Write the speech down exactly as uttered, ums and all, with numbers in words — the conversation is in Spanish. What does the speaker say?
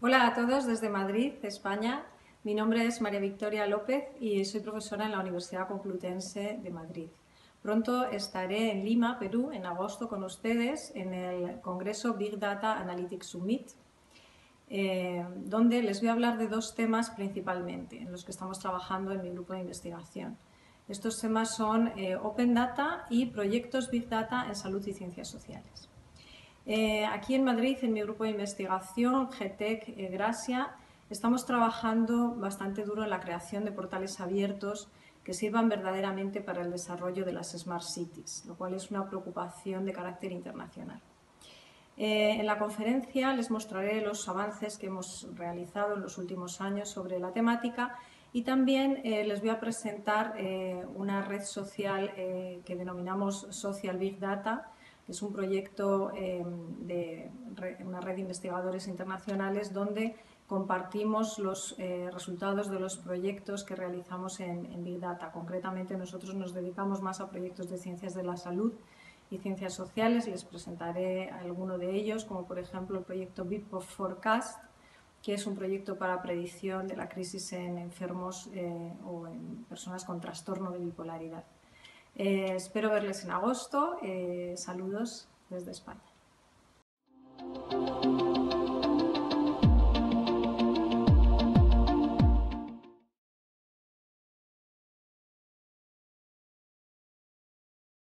Hola a todos desde Madrid, España. Mi nombre es María Victoria López y soy profesora en la Universidad Complutense de Madrid. Pronto estaré en Lima, Perú, en agosto con ustedes en el Congreso Big Data Analytics Summit, eh, donde les voy a hablar de dos temas principalmente en los que estamos trabajando en mi grupo de investigación. Estos temas son eh, Open Data y proyectos Big Data en salud y ciencias sociales. Eh, aquí en Madrid, en mi grupo de investigación, GETEC eh, Gracia, estamos trabajando bastante duro en la creación de portales abiertos que sirvan verdaderamente para el desarrollo de las Smart Cities, lo cual es una preocupación de carácter internacional. Eh, en la conferencia les mostraré los avances que hemos realizado en los últimos años sobre la temática y también eh, les voy a presentar eh, una red social eh, que denominamos Social Big Data, que es un proyecto eh, de una red de investigadores internacionales donde compartimos los eh, resultados de los proyectos que realizamos en, en Big Data. Concretamente, nosotros nos dedicamos más a proyectos de ciencias de la salud y ciencias sociales. Les presentaré alguno de ellos, como por ejemplo el proyecto Bipop Forecast, que es un proyecto para predicción de la crisis en enfermos eh, o en personas con trastorno de bipolaridad. Eh, espero verles en agosto. Eh, saludos desde España.